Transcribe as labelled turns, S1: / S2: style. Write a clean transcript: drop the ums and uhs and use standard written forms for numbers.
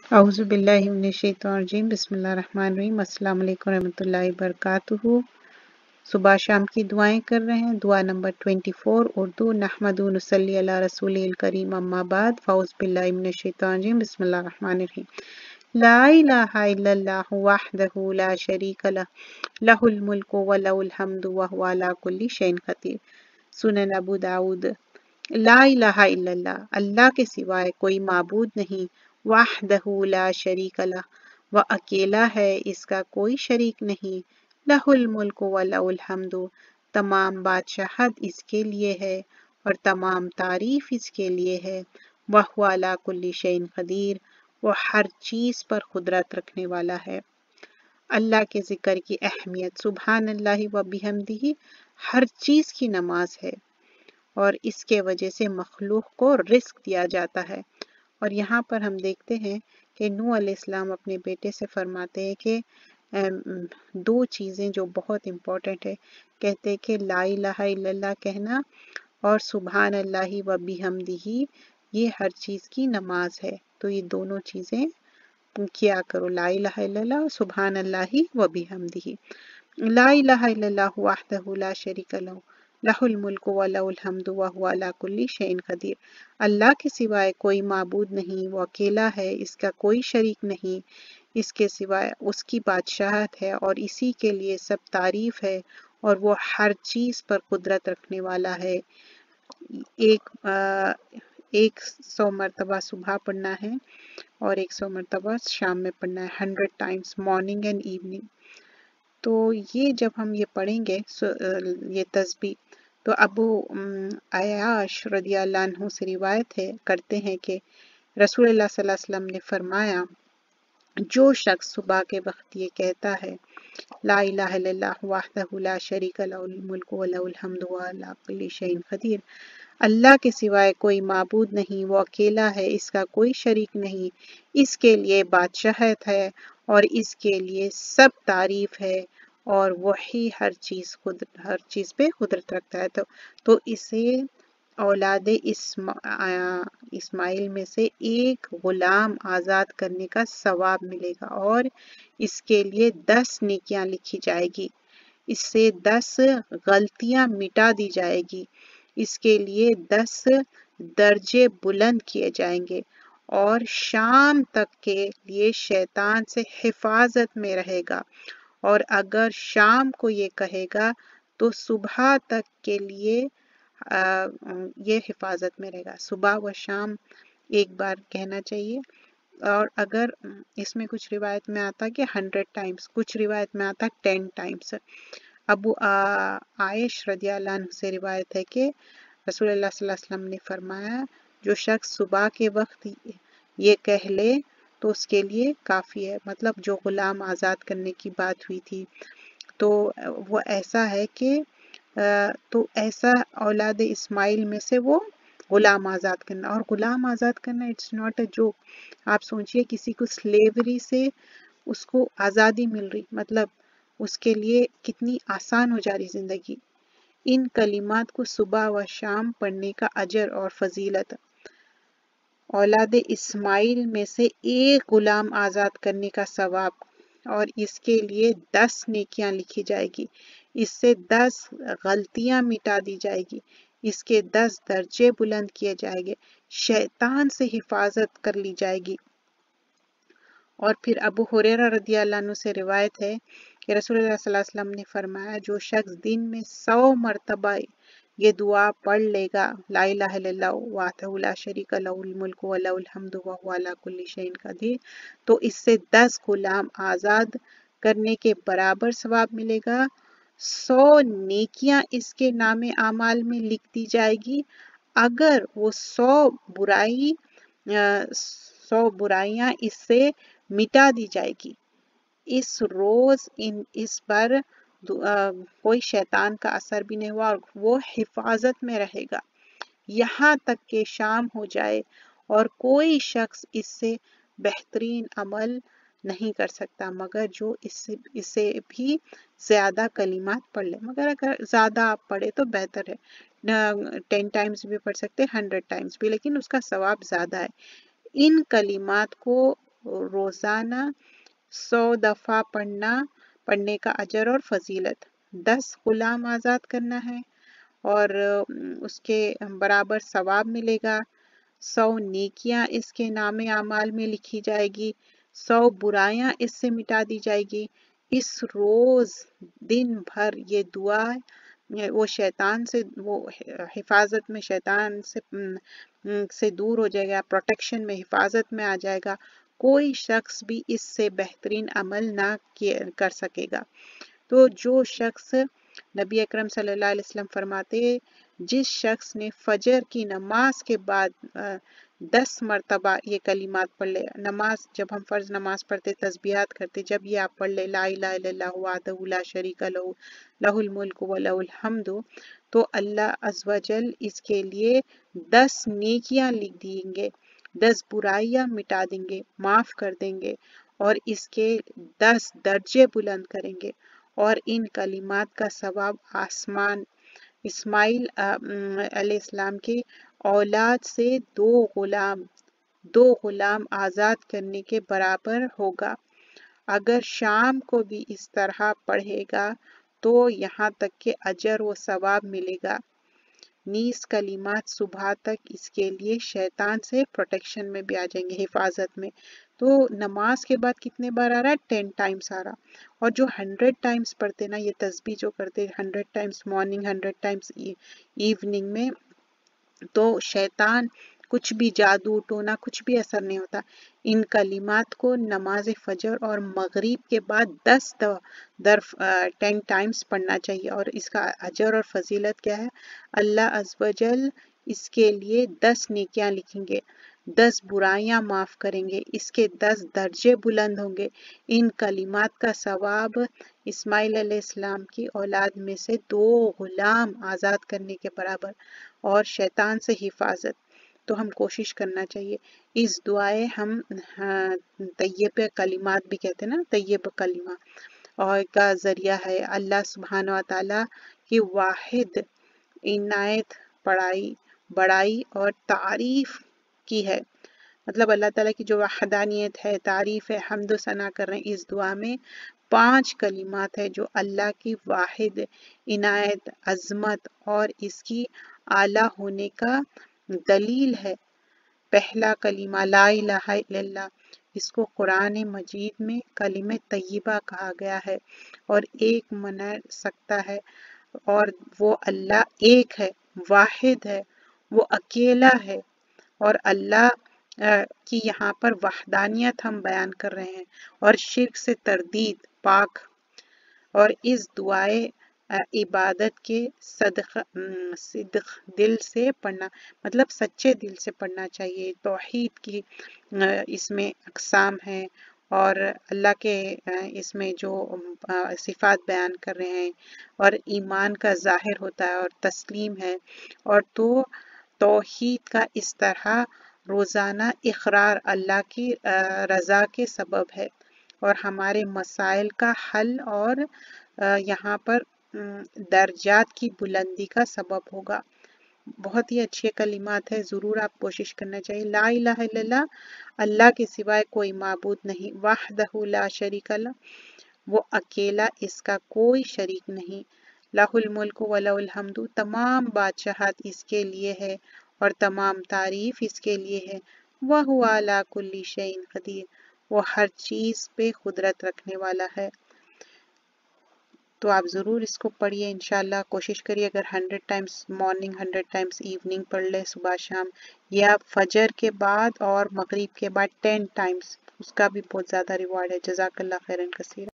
S1: औज़ु बिल्लाहि मिनश्शैतानिर्रजीम बिस्मिल्लाहिर्रहमानिर्रहीम अस्सलाम वालेकुम रहमतुल्लाहि वबरकातुहू। सुबह शाम की दुआएं कर रहे हैं। दुआ नंबर 24 उर्दू नहमदु व नसल्ली अला रसूलिल करीम अम्मा बाद फ़ौज़ु बिल्लाहि मिनश्शैतानिर्रजीम बिस्मिल्लाहिर्रहमानिर्रहीम। ला इलाहा इल्लल्लाहु वहदहु ला शरीका लहु लहुल मुल्कु व लहुल हम्दु व हुवा अला कुल्लि शैइन क़दीर। सुनन अबू दाऊद। ला इलाहा इल्लल्लाह, अल्लाह के सिवाय कोई माबूद नहीं। वाहदहू ला शरीक लह, वह अकेला है, इसका कोई शरीक नहीं। लहुल मुल्क व लहुल हम्दु, तमाम बादशाहत इसके लिए है और तमाम तारीफ इसके लिए है। वह हुवा अला कुल्लि शैइन क़दीर, वो हर चीज़ पर कुदरत रखने वाला है। अल्लाह के ज़िक्र की अहमियत। सुबहान अल्लाहि व बिहम्दिही, हर चीज़ की नमाज है और इसके वजह से मखलूक को रिस्क दिया जाता है। और यहाँ पर हम देखते हैं कि नूह अलैहिस्सलाम अपने बेटे से फरमाते हैं कि दो चीज़ें जो बहुत इम्पोर्टेंट है, कहते हैं कि ला इलाहा इल्लल्लाह कहना और सुबहान अल्लाहि व बिहम्दिही, ये हर चीज़ की नमाज है। तो ये दोनों चीज़ें किया करो, ला इलाहा इल्लल्लाह सुबहान अल्लाहि व बिहम्दिही। ला इलाहा इल्लल्लाहु वहदहु ला शरीका लहु लहुल मुल्कु व लहुल हम्दु व हुवा अला कुल्लि शैइन क़दीर। अल्लाह के सिवाय कोई माबूद नहीं, वो अकेला है, इसका कोई शरीक नहीं, इसके सिवाय उसकी बादशाहत है और इसी के लिए सब तारीफ है और वो हर चीज़ पर कुदरत रखने वाला है। एक 100 मरतबा सुबह पढ़ना है और 100 मरतबा शाम में पढ़ना है, 100 टाइम्स मॉर्निंग एंड इवनिंग। तो ये जब हम ये पढ़ेंगे ये तस्बीह, तो अबू अय्याश रदियल्लाहु अन्हु से रिवायत है करते हैं कि रसूलुल्लाह सल्लल्लाहु अलैहि वसल्लम ने फरमाया, जो शख्स सुबह के वक्त ये कहता है ला इलाहा इल्लल्लाह वहदहु ला शरीका लहुल मुल्कु व लहुल हम्दु व अला कुल्लि शैइन क़दीर, अल्लाह के सिवाय कोई माबूद नहीं, वो अकेला है, इसका कोई शरीक नहीं, इसके लिए बादशाहत है और इसके लिए सब तारीफ है और वही हर चीज़ पे कुदरत रखता है। तो इसे औलाद इस्माइल में से एक गुलाम आज़ाद करने का सवाब मिलेगा और इसके लिए 10 नेकियां लिखी जाएगी। इससे 10 गलतियां मिटा दी जाएगी। इसके लिए 10 दर्जे बुलंद किए जाएंगे और शाम तक के लिए शैतान से हिफाजत में रहेगा। और अगर शाम को ये कहेगा तो सुबह तक के लिए ये हिफाजत में रहेगा। सुबह व शाम एक बार कहना चाहिए। और अगर इसमें कुछ रिवायत में आता है कि 100 टाइम्स, कुछ रिवायत में आता है 10 टाइम्स। अबू आयश रदियल्लाहु अन्हु से रिवायत है कि रसूलुल्लाह सल्लल्लाहु अलैहि वसल्लम ने फरमाया, जो शख्स सुबह के वक्त ये कह ले तो उसके लिए काफ़ी है। मतलब जो गुलाम आज़ाद करने की बात हुई थी, तो वो ऐसा है कि तो ऐसा औलाद इस्माइल में से वो गुलाम आज़ाद करना, और गुलाम आज़ाद करना इट्स नॉट अ जोक। आप सोचिए किसी को स्लेवरी से उसको आज़ादी मिल रही, मतलब उसके लिए कितनी आसान हो जा रही ज़िंदगी। इन कलिमात को सुबह व शाम पढ़ने का अजर और फजीलत। औलाद इस्माइल में से एक गुलाम आज़ाद करने का सवाब और इसके लिए 10 नेकियां लिखी जाएगी। इससे 10 गलतियां मिटा दी जाएगी। इसके 10 दर्जे बुलंद किए जाएंगे। शैतान से हिफाजत कर ली जाएगी। और फिर अबू हुरैरा रदियल्लाहु अन्हु से रिवायत है कि रसूलुल्लाह सल्लल्लाहु अलैहि वसल्लम ने फरमाया, जो शख्स दिन में 100 मरतबा ये दुआ पढ़ लेगा, ला इलाहा इल्लल्लाह वहदहु ला शरीका लहुल मुल्कु व लहुल हम्दु व हुवा अला कुल्लि शैइन क़दीर, तो इससे 10 गुलाम आज़ाद करने के बराबर सवाब मिलेगा। 100 नेकियां इसके नामे आमाल में लिख दी जाएगी। अगर वो 100 बुराइयां इससे मिटा दी जाएगी। इस रोज इस पर कोई शैतान का असर भी नहीं हुआ और वो हिफाजत में रहेगा यहाँ तक कि शाम हो जाए और कोई शख्स इससे बेहतरीन अमल नहीं कर सकता मगर जो इससे भी ज्यादा कलिमात पढ़ ले। मगर अगर ज्यादा आप पढ़े तो बेहतर है, 10 टाइम्स भी पढ़ सकते हैं, 100 टाइम्स भी, लेकिन उसका सवाब ज्यादा है। इन कलिमात को रोजाना 100 दफा पढ़ने का अजर और फजीलत। 10 गुलाम आजाद करना है और उसके बराबर सवाब मिलेगा। 100 नेकियां इसके नामे आमाल में लिखी जाएगी। 100 बुराइयां इससे मिटा दी जाएगी। इस रोज दिन भर ये दुआ वो शैतान से वो हिफाजत में शैतान से दूर हो जाएगा, प्रोटेक्शन में हिफाजत में आ जाएगा। कोई शख्स भी इससे बेहतरीन अमल ना कर सकेगा। तो जो शख्स नबी अकरम सल्लल्लाहु अलैहि वसल्लम फरमाते, जिस शख्स ने फजर की नमाज के बाद 10 मरतबा ये कलिमात पढ़ ले, नमाज जब हम फर्ज नमाज पढ़ते तस्बीहात करते, जब ये आप पढ़ ले ला इलाहा इल्लल्लाहु वहदहु ला शरीका लहू लहुल मुल्क व लहुल हम्दु, तो अल्लाह अज़्ज़ व जल इसके लिए 10 नेकियां लिख देंगे, 10 बुराइयां मिटा देंगे, माफ कर देंगे और इसके 10 दर्जे बुलंद करेंगे। और इन कलिमात का सवाब आसमान इस्माइल अलैहिस्सलाम के औलाद से दो गुलाम आजाद करने के बराबर होगा। अगर शाम को भी इस तरह पढ़ेगा तो यहाँ तक के अजर व सवाब मिलेगा। नीस कलिमात सुबह तक इसके लिए शैतान से प्रोटेक्शन में भी आ जाएंगे, हिफाजत में। तो नमाज के बाद कितने बार आ रहा है? 10 टाइम्स आ रहा। और जो 100 टाइम्स पढ़ते ना, ये तस्बीह जो करते 100 टाइम्स मॉर्निंग, 100 टाइम्स इवनिंग में, तो शैतान कुछ भी जादू टोना कुछ भी असर नहीं होता। इन कलिमात को नमाज फजर और मगरिब के बाद 10 टाइम्स पढ़ना चाहिए। और इसका अजर और फजीलत क्या है? अल्लाह अज़्ज़ व जल इसके लिए 10 नेकियां लिखेंगे, 10 बुराइयां माफ करेंगे, इसके 10 दर्जे बुलंद होंगे। इन कलिमात का सवाब इस्माइल अलैहिस्सलाम की औलाद में से 2 गुलाम आजाद करने के बराबर और शैतान से हिफाजत। तो हम कोशिश करना चाहिए। इस दुआए हम तय्यब कलिमात भी कहते हैं ना, तय्यब कलिमा और का जरिया है अल्लाह सुब्हान व तआला की वाहिद इनायत बड़ाई और तारीफ की है। मतलब अल्लाह ताला की जो वहदानियत है, तारीफ है, हम्द सना कर रहे हैं। इस दुआ में 5 कलिमात है जो अल्लाह की वाहिद इनायत, अजमत और इसकी आला होने का दलील है। पहला कलीमा ला इलाहा इल्लल्लाह, इसको कुरान मजीद में कलिमे तय्यबा कहा गया है और एक मना सकता है। और वो अल्लाह एक है, वाहिद है, वो अकेला है। और अल्लाह की यहाँ पर वहदानियत हम बयान कर रहे हैं और शिर्क से तरदीद पाक। और इस दुआए इबादत के सिद्क दिल से पढ़ना, मतलब सच्चे दिल से पढ़ना चाहिए। तौहीद की इसमें अक़साम है और अल्लाह के इसमें जो सिफ़ात बयान कर रहे हैं और ईमान का ज़ाहिर होता है और तस्लीम है। और तो तौहीद का इस तरह रोज़ाना इक़रार अल्लाह की रज़ा के सबब है और हमारे मसाइल का हल और यहाँ पर दर्जात की बुलंदी का सबब होगा। बहुत ही अच्छे कलिमात है, ज़रूर आप कोशिश करना चाहिए। ला इलाहा इल्लल्लाह, अल्लाह के सिवाय कोई माबूद नहीं, वहदहु ला शरीका लह, वो अकेला, इसका कोई शरीक नहीं। लहुल मुल्क व लहुल हम्दु, तमाम बादशाहत इसके लिए है और तमाम तारीफ इसके लिए है। वह हुवा अला कुल्ली शैइन कदीर, वो हर चीज़ पे कुदरत रखने वाला है। तो आप ज़रूर इसको पढ़िए, इंशाल्लाह कोशिश करिए। अगर 100 टाइम्स मॉर्निंग, 100 टाइम्स इवनिंग पढ़ ले, सुबह शाम, या फजर के बाद और मगरिब के बाद 10 टाइम्स, उसका भी बहुत ज़्यादा रिवार्ड है। जज़ाकल्लाह खैरन कसीरा।